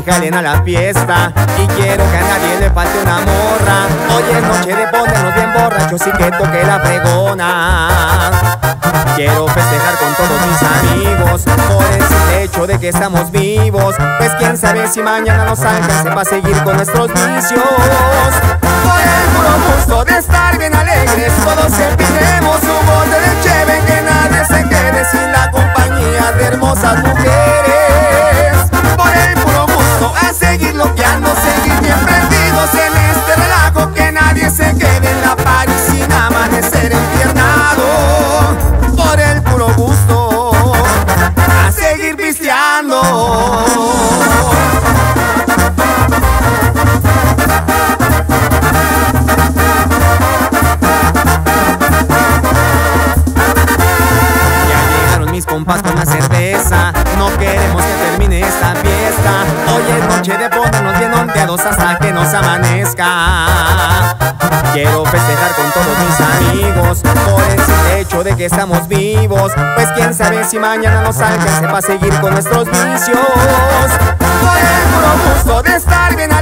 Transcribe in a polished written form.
jalen a la fiesta y quiero que a nadie le falte una morra. Hoy es noche de ponernos bien borrachos y que toque la fregona. Quiero festejar con todos mis amigos por el simple hecho de que estamos vivos, pues quién sabe si mañana nos alcance para seguir con nuestros vicios. Por el puro gusto de estar bien alegres, todos serviremos un bote de cheve, que nadie se quede sin la compañía de hermosas mujeres. Por el puro gusto a seguir loqueando, seguir bien prendidos en este relajo, que nadie se quede en la party sin amanecer enfiernado. Por el puro gusto a seguir pisteando. Mis compas con la cerveza, no queremos que termine esta fiesta. Hoy es noche de ponernos bien ondeados hasta que nos amanezca. Quiero festejar con todos mis amigos por el simple hecho de que estamos vivos, pues quién sabe si mañana nos alcance para seguir con nuestros vicios. Por el puro gusto de estar bien